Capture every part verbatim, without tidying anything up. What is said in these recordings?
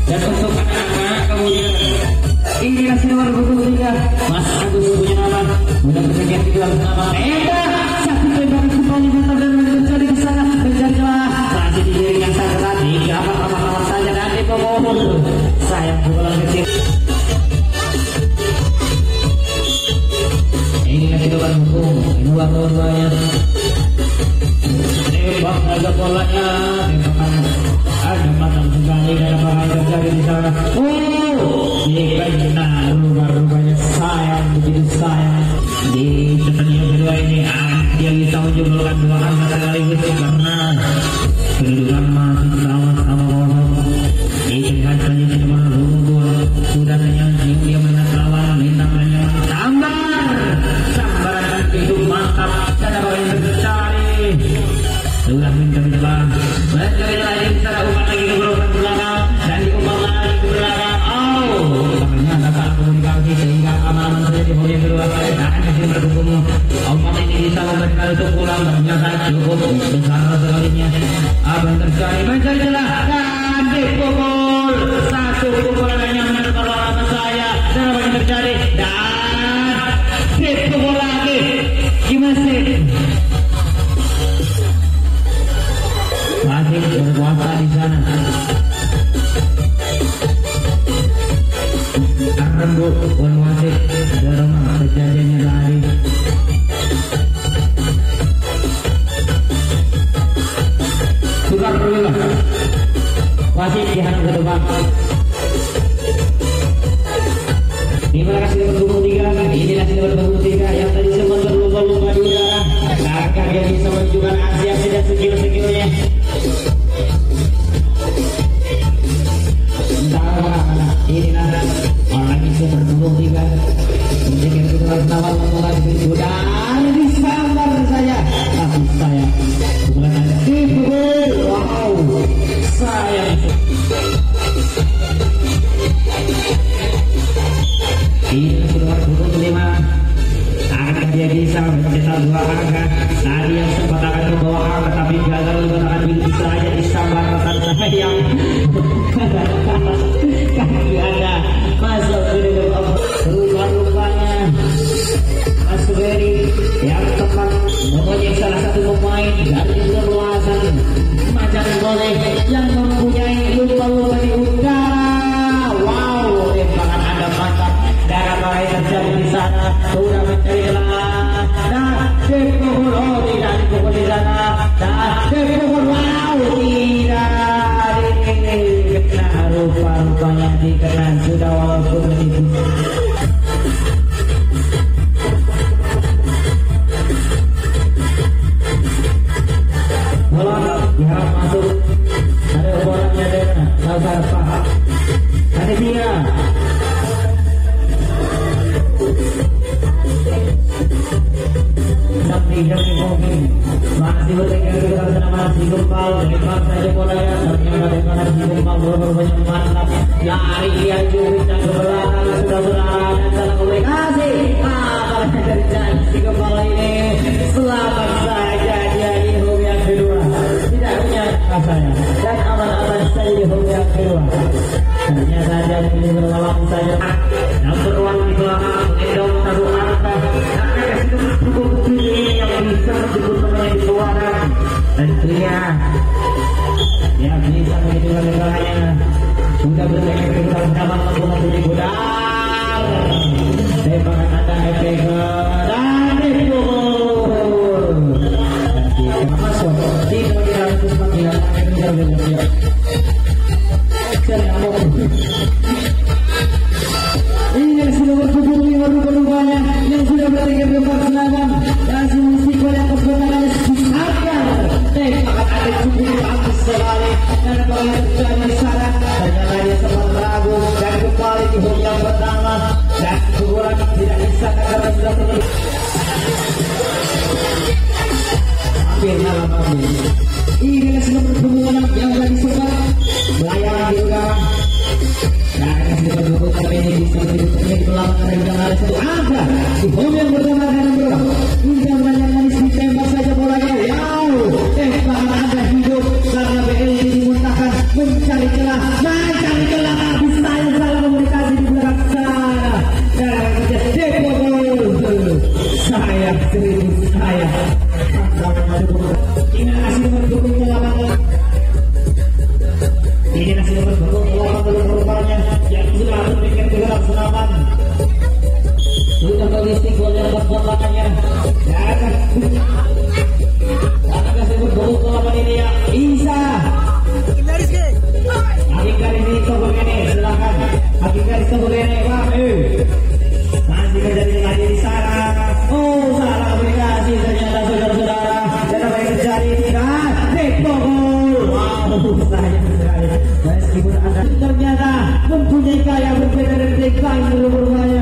Dan untuk anak-anak kemudian ini kasih nomor dua puluh tiga Mas Agus punya nama mudah bersekian tiga nama Eda satu tembakan kembali mantap dan mencari ke sana mencari celah masih di diri yang sangat tadi dapat aman-aman saja dan dipokokkan sayang bola kecil ini kasih nomor hukum dua dua-duanya tembak harga bolanya tembakan ada matang sekali dan apa yang terjadi di sana. Oh, jika benar rubah-rubahnya sayang begitu sayang di pertandingan kedua ini dia bisa menjumlahkan dua angka sekaligus karena kedudukan masih sama-sama kosong. Lihat saja cuma dua sudah menyangking dia melihat lawan lintang dan sambar sambaran itu mantap dan apa yang terjadi sudah minta-minta mencari lagi secara umpan lagi ke belakang dan diumpan lagi ke belakang. Oh, ternyata salah komunikasi sehingga aman-aman saja di poin kedua dan masih berhubung umpan ini bisa memberikan untuk pulang ternyata cukup besar sekalinya. Apa yang terjadi mencari celah dan dipukul satu pukulan hanya menentukan lawan saya dan apa yang terjadi dan dipukul lagi gimana masih berkuasa di sana. Arembu wasit dalam kejadiannya tadi. Tukar perlulah wasit dihadap ke depan. Terima kasih nomor dua puluh tiga. Inilah nomor dua puluh tiga yang tadi sempat berlomba-lomba di udara. Agar dia bisa menunjukkan aksi-aksi dan skill-skillnya. Inilah orang itu berdua tiga menjadi kebetulan awal memulai sudah disambar saja tapi saya bukan ada dipukul. Wow sayang ini sudah dua puluh lima akan dia bisa mencetak dua angka tadi yang sempat akan membawa angka tapi gagal menggunakan begitu saja disambar rekan sayang kaki anda masuk ke dalam rupanya Mas Ferry yang tepat mempunyai salah satu pemain dari keluasan macam boleh yang mempunyai lupa-lupa di udara. Wow, tembakan anda mantap darah lain terjadi di sana sudah mencari celah dan dipukul. Oh tidak dipukul di sana dan dipukul. Wow tidak dikena rupa-rupanya dikena sudah walaupun begitu. Bola diharap masuk ada bolanya Dena Lazar Fahad ada dia tidak dimungkin masih bertengkar kita bersama masih gempal lepas saja bolanya ternyata dengan masih gempal bola berbanyak mantap lari dia juga dan berlari sudah berlari dan salah komunikasi apa yang terjadi si gempal ini selamat saja dia di home yang kedua tidak punya rasanya dan aman-aman saja di home yang kedua ternyata dia ini berlawan saja nomor one di belakang endong satu angka cukup ini yang bisa disebut pemain suara dan dia dia bisa menghidupkan negaranya sudah bertengkar kita bersama menggunakan di gudang tembakan anda efek dan dipukul dan dia masuk di kemudian terus panggilan akan menjadi ini sudah berkumpul di warung-warungnya yang sudah bertengkar di tempat senaman dan simulasi yang kebenaran disahkan tembakan ada cukup bagus sekali dan kalau terjadi di sana ternyata dia sempat ragu dan kembali di home yang pertama dan keluar tidak bisa karena sudah terlalu hampir malam hampir ini sudah berkumpul yang tadi sempat melayani di udara dan kita berkumpul tapi ini bisa dibukanya di belakang dan jangan ada satu angka di home yang pertama dan bro hingga banyak manis ditembak saja bolanya. Wow tembakan anda hidup karena B L D dimuntahkan mencari celah mencari celah sayang sekali. Meskipun Anda ternyata mempunyai gaya berbeda dari mereka yang berbahaya.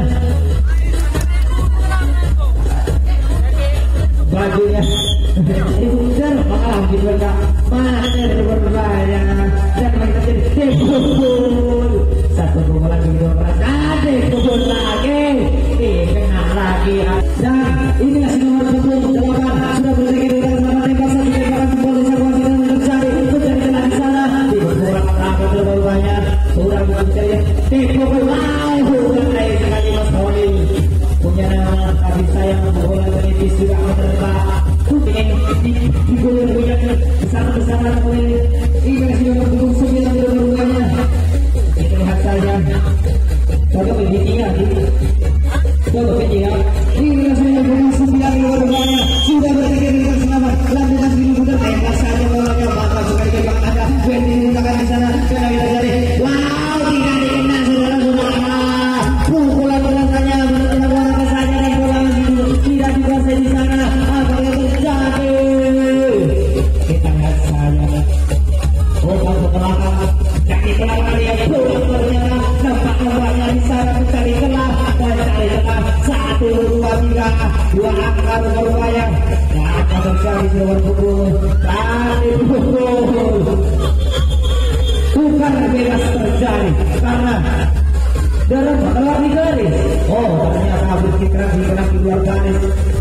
Bajunya itu benar malah gitu enggak mana berbahaya dan mereka jadi debul satu gol lagi dua belas ada gol lagi eh kena lagi dan ini masih nomor sepuluh delapan sudah berlari dengan sama tembak satu tembakan bola sebuah tidak mencari mencari telah di sana di beberapa langkah terlalu banyak sudah mencari debul wow sudah naik sekali Mas Tony punya nama kasih sayang bola menipis juga menerpa ingin digulung banyak besar-besaran oleh ini masih nomor punggung sembilan dua-duanya kita lihat saja coba begini ya coba begini ya ini masih nomor punggung sembilan dua-duanya sudah bertiga dengan selamat lanjutkan begini sudah tembak saja bolanya maka sekali tembak ada Wendy menggunakan di sana karena kita jadi wow tidak dikenal saudara-saudara pukulan belakangnya benar-benar bola saja dan bola tidak dikuasai di sana apa yang terjadi kita lihat saja bola ke belakang jadi belakang dia pulang ternyata nampak nampaknya di sana mencari celah mencari celah satu dua tiga dua angka berbayang dan terjadi nomor pukul tadi pukul bukan bebas terjadi karena dalam keluar di garis oh ternyata habis kita dikenal di luar garis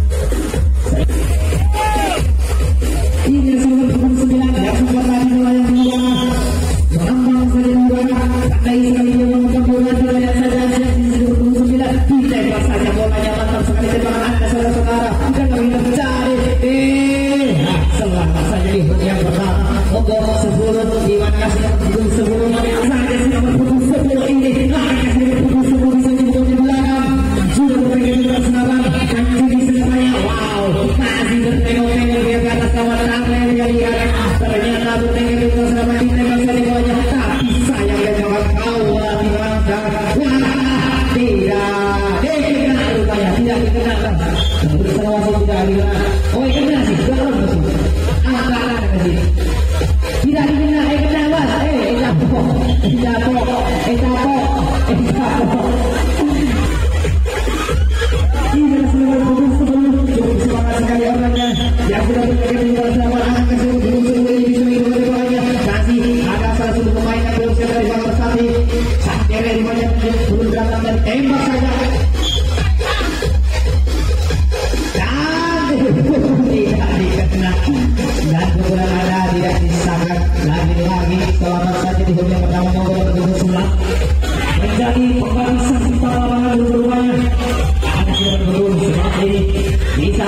ini nomor pukul sembilan ya super tadi mulai yang kedua mengambang saja dua tak lain sekali dia memegang bola dua yang saja di nomor pukul sembilan ditembak saja bolanya mantap sekali tembakan anda saudara-saudara dan kami mencari eh selamat saja di yang pertama monggo sepuluh Iwan kasih pukul sepuluh saja si nomor pukul sepuluh ini lagi kasih pukul sepuluh bisa dibuat di belakang sudah memberikan juga senapan dan jadi senapannya wow masih bertengok-tengok dia ke atas kawan apa yang dia lihat ternyata bertengok juga senapan ditembak sekali bawahnya tapi sayang dia jawab kawan di belakang wah tidak dikenal rupanya tidak dikenal bersama wasit tidak dikenal oh dikenal sih dalam sih angka-angka sih tidak dikenal eh kenal was eh eh tapok eh tapok eh tapok eh tapok ini semua pukul sepuluh cukup semangat sekali orangnya yang sudah berjaga di luar sama anak kecil belum semua ini bisa hidup dari bawahnya masih ada salah satu pemain yang belum siap dari bawah tadi sakere di banyak belum datang dan tembak saja dan tidak dikenal dan kemudian ada tidak disangka lagi-lagi selamat saja di home yang pertama nomor pukul sembilan menjadi pembalasan perlawanan dua-duanya ada sudah bergabung seperti ini bisa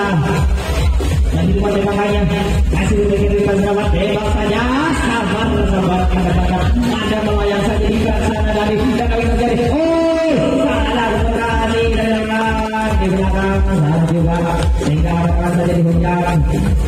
dan di depan tembakannya masih diberikan di depan selamat tembak saja sabar sabar kata-kata ada melayang saja di sana dari dan kami terjadi oh salah berkali dari belakang di belakang salah juga sehingga ada saja di hujan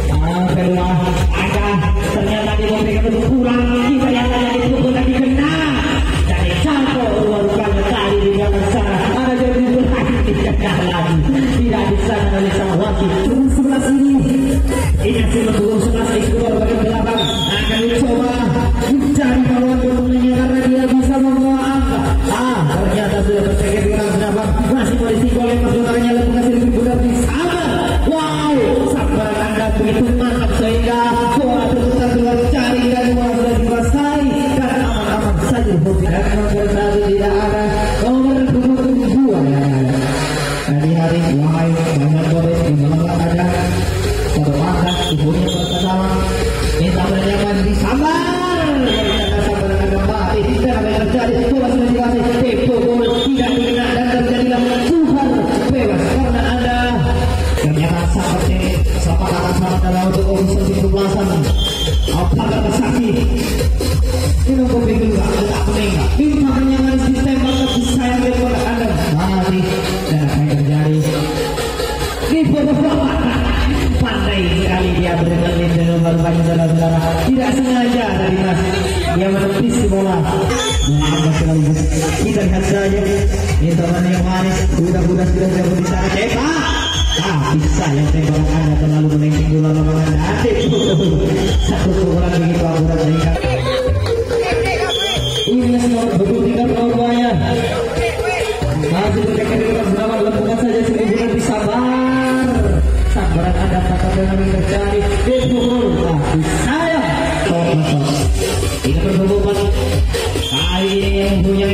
kedua ada ternyata diberikan untuk kurang kita yang ada di pukul dan dikenal dari satu rupanya tadi di belakang sana ada jadi berhati tidak lagi tidak bisa oleh sang wasit pukul sebelas ini ini hasil pukul sebelas ini keluar bagian belakang akan dicoba mencari kawan temannya karena dia bisa membawa angka ah ternyata sudah tercegat di dalam senapan masih polisi oleh saudaranya lalu kasih lebih benar di sana wow sabar anda begitu mantap sehingga bola terputar keluar cari dan bola sudah dikuasai dan aman-aman saja dan nomor satu tidak ada nomor pukul dua yang ada dari hari wahai banyak boris di malam ada terangkat tubuhnya pertama minta bernyaman di sabar ternyata sabar anda mati tidak ada yang terjadi bola sudah dikuasai dipukul tidak dikenal dan terjadilah suhar bebas karena anda ternyata sahabat ini sahabat akan sahabat adalah untuk urusan kebelasan apakah tersakit ini untuk bingung gak tak pening gak minta bernyaman di tembak tapi sayang daripada anda mati dan apa yang terjadi di beberapa pandai sekali dia bermain dengan berbanyak saudara-saudara tidak sengaja dari mas dia menepis di bola menghambat sekaligus kita lihat saja ini teman yang manis budak-budak sudah jauh di sana cepat ah bisa yang tembak anda terlalu menengking bola lapangan nanti satu pukulan begitu akurat sehingga Inilah nomor dua puluh tiga Surabaya. Masih berdekat dengan selamat lakukan saja seribu nanti sabar. Sabaran ada kata dengan yang terjadi. Dipukul tapi saya top. Tidak berhubungan. Kali ini yang punya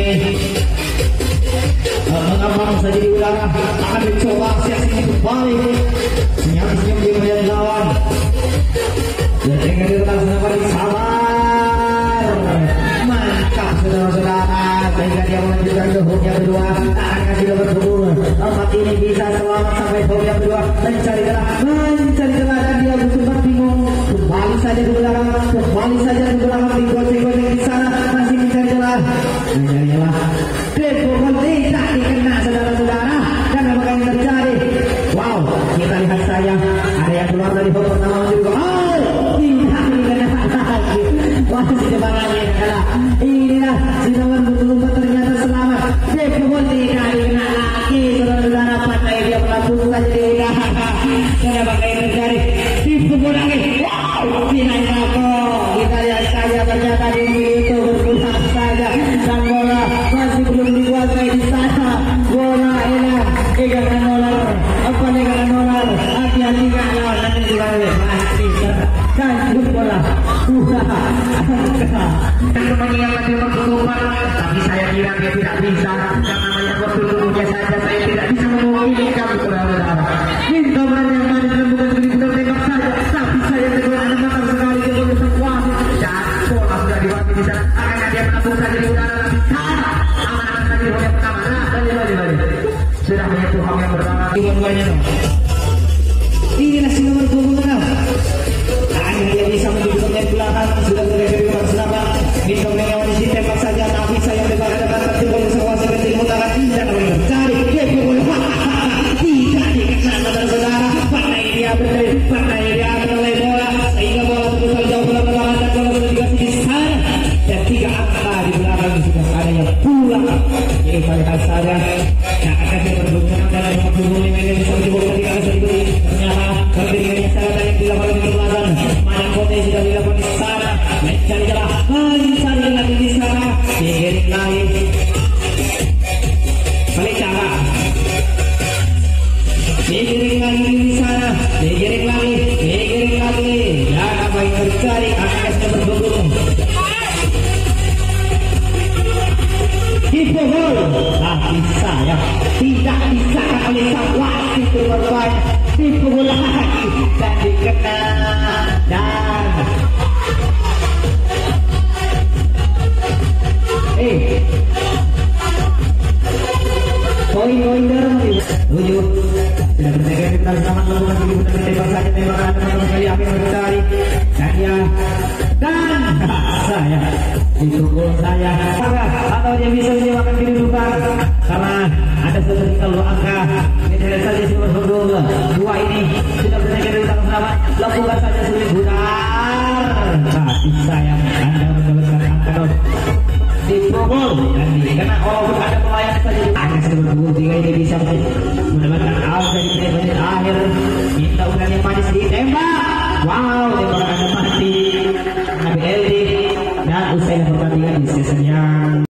mengambang saja di udara. Akan dicoba siasat kembali. Senyum-senyum di medan lawan. Dan dengan dengan selamat sabar. Mantap saudara-saudara. Sehingga dia melanjutkan ke hook yang kedua. Akan tidak berhubungan. Tempat ini bisa selamat sampai hook yang kedua. Mencari celah, mencari celah dan dia bertumpat bingung. Kembali saja ke belakang, kembali saja ke belakang di goceng-goceng di sana masih mencari celah, mencari celah. Dipukul tidak dikena saudara-saudara. Dan apa yang terjadi? Wow, kita lihat saya ada yang keluar dari hook pertama juga. Oh, tidak dikena lagi. Wah, si depannya kalah. Inilah si nomor dua ternyata selamat. Dipukul tidak dikena lagi saudara-saudara. Pantai dia melakukan saja di udara. Dan apa yang terjadi? Dipukul lagi. Wow, tidak aku. Kita lihat saja ternyata ini itu berputar saja. Dan bola masih belum dikuasai di sana. Bola hilang. Ikan dolar. Apa ikan dolar? Hati-hati kan lawan nanti juga mati. Dan bola. Dan kembali yang lagi berkeluar. Tapi saya kira dia tidak bisa. Karena banyak berkeluarnya saja saya tidak bisa mewakili kamu saudara-saudara. Minta banyak dari dalam bukan segelintir tembak saja. Tapi saya kedua ada matang sekali dia boleh sekuat. Dan bola sudah diwakili di sana. Akan dia menabung saja di udara. Sana. Aman-aman saja di bola pertama. Nah, balik-balik. Sudah menyentuh hal yang pertama. Dua-duanya dong. Inilah si nomor dua puluh enam. Akhirnya dia bisa menunjukkan dari belakang. Sudah berada di luar senapan. Bisa melewati si tembak saja. Tapi saya depan depan tertipu oleh sebuah seperti mutaran. Dan boleh tercari. Dia pukul. Tidak dikena saudara-saudara. Pantai dia berdiri. Pantai dia menoleh bola. Sehingga bola terus jauh bola belakang. Dan bola sudah dikasih di sana. Dan tiga angka di belakang sudah ada yang pulang. Jadi pada saja. Nah, akan dia berhubungan dengan lima puluh lima menit bisa mencoba ketika ada sedikit. Ternyata berdirinya sangat yang dilakukan di belakang. Mana kota sudah dilakukan di sana. Mencari celah, mencari lagi di sana. Digiring lagi. Balik cara. Digiring lagi di sana. Digiring lagi, digiring lagi. Dan apa yang terjadi? Akhirnya berhubung. Dipukul, tapi saya tidak disahkan oleh sang wasit berbanyak. Dipukul lagi dan dikena dan eh poin-poin dari tujuh sudah berjaga kita selamat melakukan diri kita tembak saja tembakan teman-teman kali apa yang terjadi dan ya dan saya dipukul saya atau dia bisa menyewakan kedudukan karena ada seperti kalau angka ini tidak saja cuma berdua dua ini sudah berjaga di belakang selamat lakukan saja sulit putar tapi sayang Anda mendapatkan angka dong dipukul dan karena walaupun ada pelayan saja ada sebelum tiga ini bisa mendapatkan angka di menit akhir minta udah yang manis ditembak wow tembakan Anda mati Nabi Eldi dan usai pertandingan di season yang